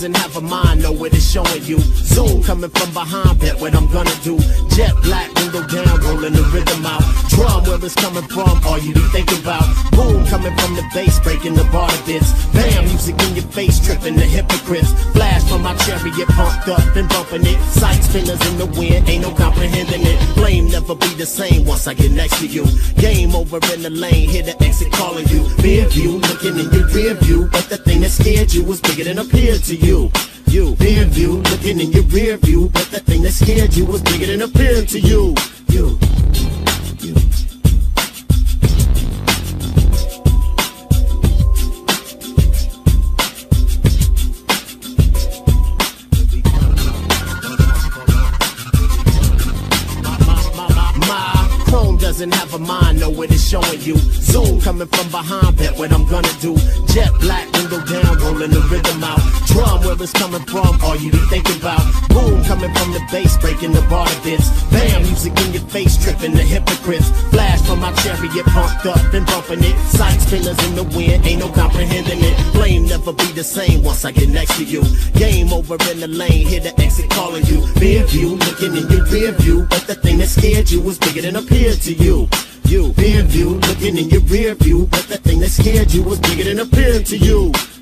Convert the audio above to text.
doesn't have a mind, know what it's showing you. Zoom coming from behind, bet what I'm gonna do. Jet black, window down, rolling the rhythm out. Drum where it's coming from, all you be thinking about. Boom coming from the bass, breaking the bar bits. Bam, music in your face, tripping the hypocrites. Flash from my chariot, pumped up and bumping it. Sight spinners in the wind, ain't no comprehending it. Flame never be the same once I get next to you. Game over in the lane, hear the exit calling you. Rear view, looking in your rear view, but the thing that scared you was bigger than appeared to you. You, rear view, looking in your rear view, but the thing that scared you was bigger than appeared to you. You. Doesn't have a mind, know what it's showing you. Zoom coming from behind, bet what I'm gonna do. Jet black, window down, rolling the rhythm out. Drum where it's coming from, all you be thinking about. Boom coming from the bass, breaking the bar bits. Bam, music in your face, tripping the hypocrites. Flash from my chariot, pumped up and bumping it. Sight spinners in the wind, ain't no comprehending it. Flame never be the same once I get next to you. Game over in the lane, hear the exit calling you. Rear view, looking in your rear view, but the thing that scared you was bigger than appeared to you. You, rear view, looking in your rear view, but the thing that scared you was bigger than appeared to you.